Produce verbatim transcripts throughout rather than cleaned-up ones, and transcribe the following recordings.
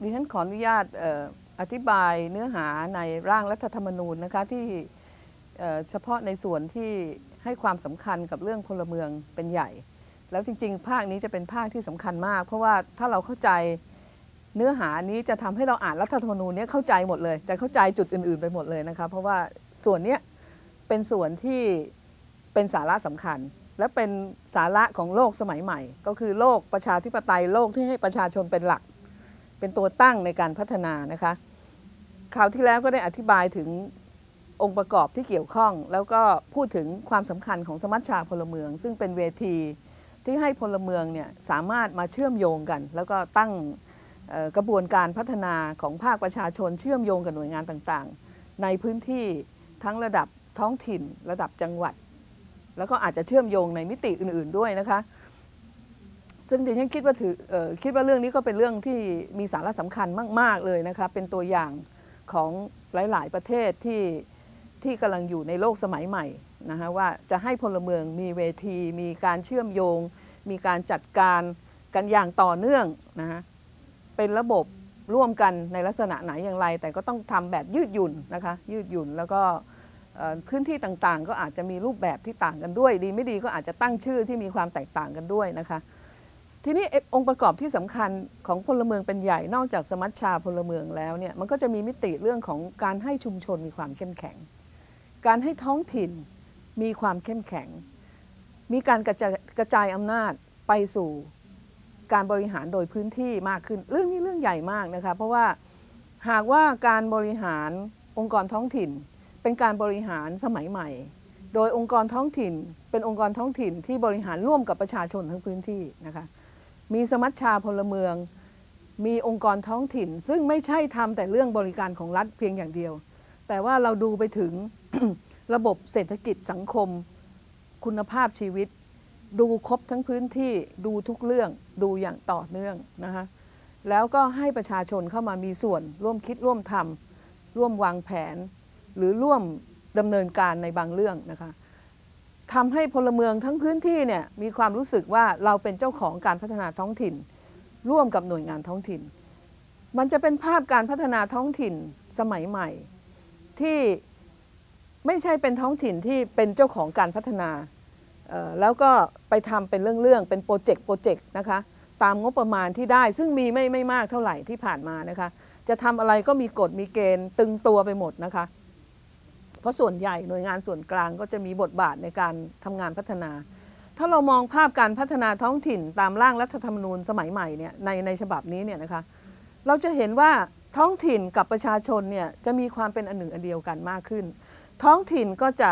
ดิฉันขออนุญาตอธิบายเนื้อหาในร่างรัฐธรรมนูญนะคะที่เฉพาะในส่วนที่ให้ความสำคัญกับเรื่องพลเมืองเป็นใหญ่แล้วจริงๆภาคนี้จะเป็นภาคที่สำคัญมากเพราะว่าถ้าเราเข้าใจเนื้อหานี้จะทำให้เราอ่านรัฐธรรมนูญนี้เข้าใจหมดเลยจะเข้าใจจุดอื่นๆไปหมดเลยนะคะเพราะว่าส่วนนี้เป็นส่วนที่เป็นสาระสำคัญและเป็นสาระของโลกสมัยใหม่ก็คือโลกประชาธิปไตยโลกที่ให้ประชาชนเป็นหลักเป็นตัวตั้งในการพัฒนานะคะคราวที่แล้วก็ได้อธิบายถึงองค์ประกอบที่เกี่ยวข้องแล้วก็พูดถึงความสำคัญของสมัชชาพลเมืองซึ่งเป็นเวทีที่ให้พลเมืองเนี่ยสามารถมาเชื่อมโยงกันแล้วก็ตั้งกระบวนการพัฒนาของภาคประชาชนเชื่อมโยงกับหน่วยงานต่างๆในพื้นที่ทั้งระดับท้องถิ่นระดับจังหวัดแล้วก็อาจจะเชื่อมโยงในมิติอื่นๆด้วยนะคะซึ่งดิฉันคิดว่าถือคิดว่าเรื่องนี้ก็เป็นเรื่องที่มีสาระสำคัญมากๆเลยนะคะเป็นตัวอย่างของหลายๆประเทศที่ที่กำลังอยู่ในโลกสมัยใหม่นะคะว่าจะให้พลเมืองมีเวทีมีการเชื่อมโยงมีการจัดการกันอย่างต่อเนื่องนะคะเป็นระบบร่วมกันในลักษณะไหนอย่างไรแต่ก็ต้องทำแบบยืดหยุ่นนะคะยืดหยุ่นแล้วก็พื้นที่ต่างๆก็อาจจะมีรูปแบบที่ต่างกันด้วยดีไม่ดีก็อาจจะตั้งชื่อที่มีความแตกต่างกันด้วยนะคะทีนี้องค์ประกอบที่สำคัญของพลเมืองเป็นใหญ่นอกจากสมัชชาพลเมืองแล้วเนี่ยมันก็จะมีมิติเรื่องของการให้ชุมชนมีความเข้มแข็งการให้ท้องถิ่นมีความเข้มแข็งมีการกระจายกระจายอำนาจไปสู่การบริหารโดยพื้นที่มากขึ้นเรื่องนี้เรื่องใหญ่มากนะคะเพราะว่าหากว่าการบริหารองค์กรท้องถิ่นเป็นการบริหารสมัยใหม่โดยองค์กรท้องถิ่นเป็นองค์กรท้องถิ่นที่บริหารร่วมกับประชาชนทั้งพื้นที่นะคะมีสมัชชาพลเมืองมีองค์กรท้องถิ่นซึ่งไม่ใช่ทำแต่เรื่องบริการของรัฐเพียงอย่างเดียวแต่ว่าเราดูไปถึง ระบบเศรษฐกิจสังคมคุณภาพชีวิตดูครบทั้งพื้นที่ดูทุกเรื่องดูอย่างต่อเนื่องนะคะแล้วก็ให้ประชาชนเข้ามามีส่วนร่วมคิดร่วมทำร่วมวางแผนหรือร่วมดำเนินการในบางเรื่องนะคะทำให้พลเมืองทั้งพื้นที่เนี่ยมีความรู้สึกว่าเราเป็นเจ้าของการพัฒนาท้องถิ่นร่วมกับหน่วยงานท้องถิ่นมันจะเป็นภาพการพัฒนาท้องถิ่นสมัยใหม่ที่ไม่ใช่เป็นท้องถิ่นที่เป็นเจ้าของการพัฒนาแล้วก็ไปทำเป็นเรื่องๆเป็นโปรเจกต์โปรเจกต์นะคะตามงบประมาณที่ได้ซึ่งมีไม่ไม่มากเท่าไหร่ที่ผ่านมานะคะจะทำอะไรก็มีกฎมีเกณฑ์ตึงตัวไปหมดนะคะเพราะส่วนใหญ่หน่วยงานส่วนกลางก็จะมีบทบาทในการทำงานพัฒนาถ้าเรามองภาพการพัฒนาท้องถิ่นตามร่างรัฐธรรมนูญสมัยใหม่เนี่ยในในฉบับนี้เนี่ยนะคะเราจะเห็นว่าท้องถิ่นกับประชาชนเนี่ยจะมีความเป็นอันหนึ่งอันเดียวกันมากขึ้นท้องถิ่นก็จะ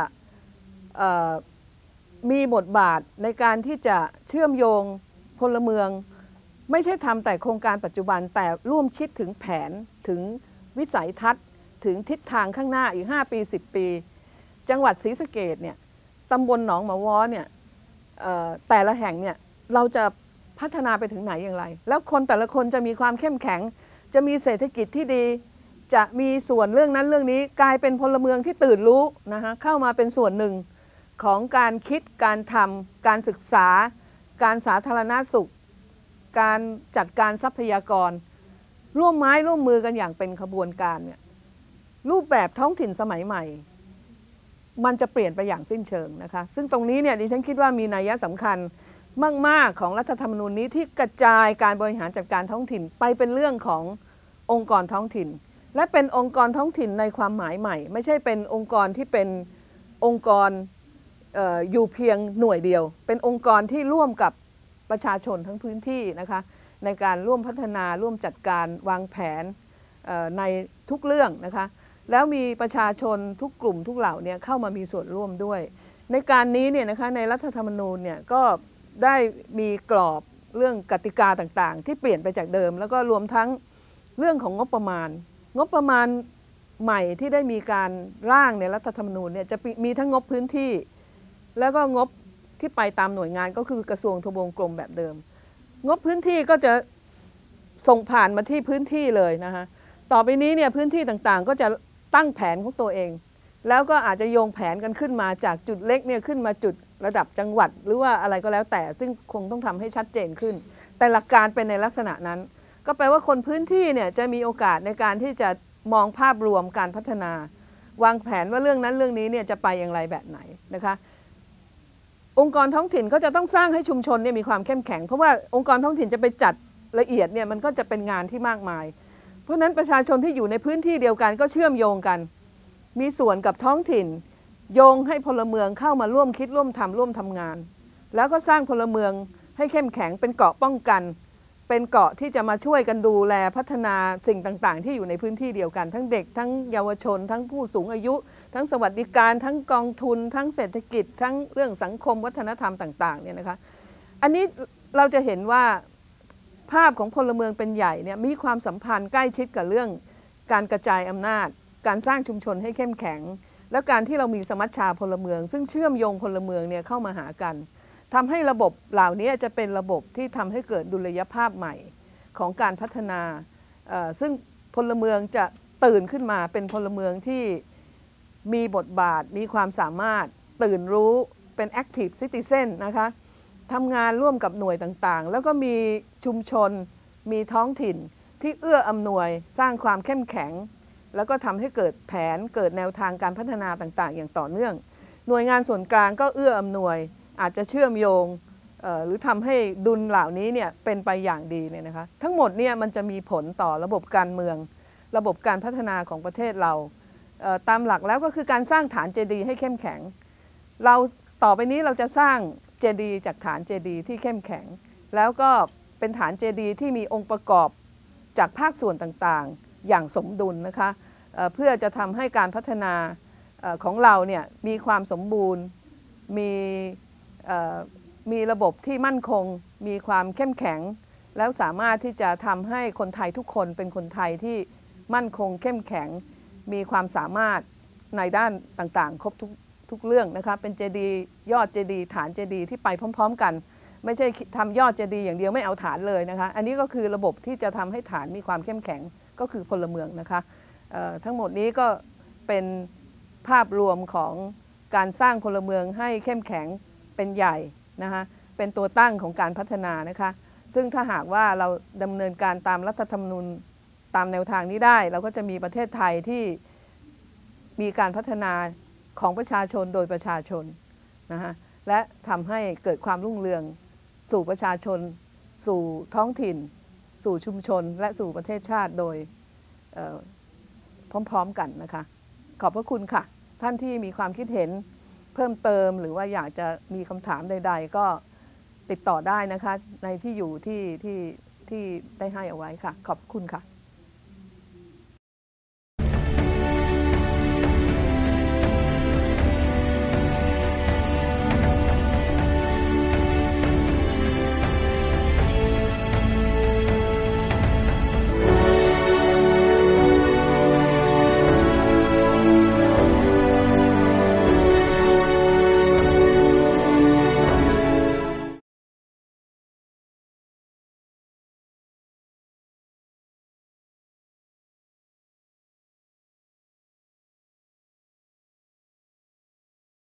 มีบทบาทในการที่จะเชื่อมโยงพลเมืองไม่ใช่ทำแต่โครงการปัจจุบันแต่ร่วมคิดถึงแผนถึงวิสัยทัศน์ถึงทิศทางข้างหน้าอีกห้าปีสิบปีจังหวัดศรีสะเกษเนี่ยตำบลหนองหมาวอเนี่ยแต่ละแห่งเนี่ยเราจะพัฒนาไปถึงไหนอย่างไรแล้วคนแต่ละคนจะมีความเข้มแข็งจะมีเศรษฐกิจที่ดีจะมีส่วนเรื่องนั้นเรื่องนี้กลายเป็นพลเมืองที่ตื่นรู้นะคะเข้ามาเป็นส่วนหนึ่งของการคิดการทำการศึกษาการสาธารณสุขการจัดการทรัพยากรร่วมไม้ร่วมมือกันอย่างเป็นขบวนการเนี่ยรูปแบบท้องถิ่นสมัยใหม่มันจะเปลี่ยนไปอย่างสิ้นเชิงนะคะซึ่งตรงนี้เนี่ยดิฉันคิดว่ามีนัยสำคัญมากๆของรัฐธรรมนูญนี้ที่กระจายการบริหารจัดการท้องถิ่นไปเป็นเรื่องขององค์กรท้องถิ่นและเป็นองค์กรท้องถิ่นในความหมายใหม่ไม่ใช่เป็นองค์กรที่เป็นองค์กร อ, อ, อยู่เพียงหน่วยเดียวเป็นองค์กรที่ร่วมกับประชาชนทั้งพื้นที่นะคะในการร่วมพัฒนาร่วมจัดการวางแผนในทุกเรื่องนะคะแล้วมีประชาชนทุกกลุ่มทุกเหล่าเนี่ยเข้ามามีส่วนร่วมด้วยในการนี้เนี่ยนะคะในรัฐธรรมนูญเนี่ยก็ได้มีกรอบเรื่องกติกาต่างๆที่เปลี่ยนไปจากเดิมแล้วก็รวมทั้งเรื่องของงบประมาณงบประมาณใหม่ที่ได้มีการร่างในรัฐธรรมนูญเนี่ยจะมีทั้งงบพื้นที่แล้วก็งบที่ไปตามหน่วยงานก็คือกระทรวงทบวงกรมแบบเดิมงบพื้นที่ก็จะส่งผ่านมาที่พื้นที่เลยนะคะต่อไปนี้เนี่ยพื้นที่ต่างๆก็จะตั้งแผนของตัวเองแล้วก็อาจจะโยงแผนกันขึ้นมาจากจุดเล็กเนี่ยขึ้นมาจุดระดับจังหวัดหรือว่าอะไรก็แล้วแต่ซึ่งคงต้องทำให้ชัดเจนขึ้นแต่หลักการเป็นในลักษณะนั้นก็แปลว่าคนพื้นที่เนี่ยจะมีโอกาสในการที่จะมองภาพรวมการพัฒนา วางแผนว่าเรื่องนั้นเรื่องนี้เนี่ยจะไปอย่างไรแบบไหนนะคะองค์กรท้องถิ่นก็จะต้องสร้างให้ชุมชนเนี่ยมีความเข้มแข็งเพราะว่าองค์กรท้องถิ่นจะไปจัดละเอียดเนี่ยมันก็จะเป็นงานที่มากมายเพราะฉะนั้นประชาชนที่อยู่ในพื้นที่เดียวกันก็เชื่อมโยงกันมีส่วนกับท้องถิ่นโยงให้พลเมืองเข้ามาร่วมคิดร่วมทำร่วมทำงานแล้วก็สร้างพลเมืองให้เข้มแข็งเป็นเกราะป้องกันเป็นเกราะที่จะมาช่วยกันดูแลพัฒนาสิ่งต่างๆที่อยู่ในพื้นที่เดียวกันทั้งเด็กทั้งเยาวชนทั้งผู้สูงอายุทั้งสวัสดิการทั้งกองทุนทั้งเศรษฐกิจทั้งเรื่องสังคมวัฒนธรรมต่างๆเนี่ยนะคะอันนี้เราจะเห็นว่าภาพของพลเมืองเป็นใหญ่เนี่ยมีความสัมพันธ์ใกล้ชิดกับเรื่องการกระจายอำนาจการสร้างชุมชนให้เข้มแข็งแล้วการที่เรามีสมัชชาพลเมืองซึ่งเชื่อมโยงพลเมืองเนี่ยเข้ามาหากันทำให้ระบบเหล่านี้จะเป็นระบบที่ทำให้เกิดดุลยภาพใหม่ของการพัฒนาซึ่งพลเมืองจะตื่นขึ้นมาเป็นพลเมืองที่มีบทบาทมีความสามารถตื่นรู้เป็น active citizen นะคะทำงานร่วมกับหน่วยต่างๆแล้วก็มีชุมชนมีท้องถิ่นที่เอื้ออำนวยสร้างความเข้มแข็งแล้วก็ทำให้เกิดแผนเกิดแนวทางการพัฒนาต่างๆอย่างต่อเนื่องหน่วยงานส่วนกลางก็เอื้ออำนวยอาจจะเชื่อมโยงหรือทำให้ดุลเหล่านี้เนี่ยเป็นไปอย่างดีเนี่ยนะคะทั้งหมดเนี่ยมันจะมีผลต่อระบบการเมืองระบบการพัฒนาของประเทศเราตามหลักแล้วก็คือการสร้างฐานเจดีย์ให้เข้มแข็งเราต่อไปนี้เราจะสร้างเจดีย์จากฐานเจดีย์ที่เข้มแข็งแล้วก็เป็นฐานเจดีย์ที่มีองค์ประกอบจากภาคส่วนต่างๆอย่างสมดุลนะคะเพื่อจะทำให้การพัฒนาของเราเนี่ยมีความสมบูรณ์มีมีระบบที่มั่นคงมีความเข้มแข็งแล้วสามารถที่จะทำให้คนไทยทุกคนเป็นคนไทยที่มั่นคงเข้มแข็งมีความสามารถในด้านต่างๆครบทุกทุกเรื่องนะคะเป็นเจดีย์ยอดเจดีย์ฐานเจดีย์ที่ไปพร้อมๆกันไม่ใช่ทำยอดเจดีย์อย่างเดียวไม่เอาฐานเลยนะคะอันนี้ก็คือระบบที่จะทำให้ฐานมีความเข้มแข็งก็คือพลเมืองนะคะทั้งหมดนี้ก็เป็นภาพรวมของการสร้างพลเมืองให้เข้มแข็งเป็นใหญ่นะคะเป็นตัวตั้งของการพัฒนานะคะซึ่งถ้าหากว่าเราดำเนินการตามรัฐธรรมนูญตามแนวทางนี้ได้เราก็จะมีประเทศไทยที่มีการพัฒนาของประชาชนโดยประชาชนนะคะและทำให้เกิดความรุ่งเรืองสู่ประชาชนสู่ท้องถิ่นสู่ชุมชนและสู่ประเทศชาติโดยพร้อมๆกันนะคะขอบพระคุณค่ะท่านที่มีความคิดเห็นเพิ่มเติมหรือว่าอยากจะมีคำถามใดๆก็ติดต่อได้นะคะในที่อยู่ที่ที่ที่ได้ให้เอาไว้ค่ะขอบคุณค่ะ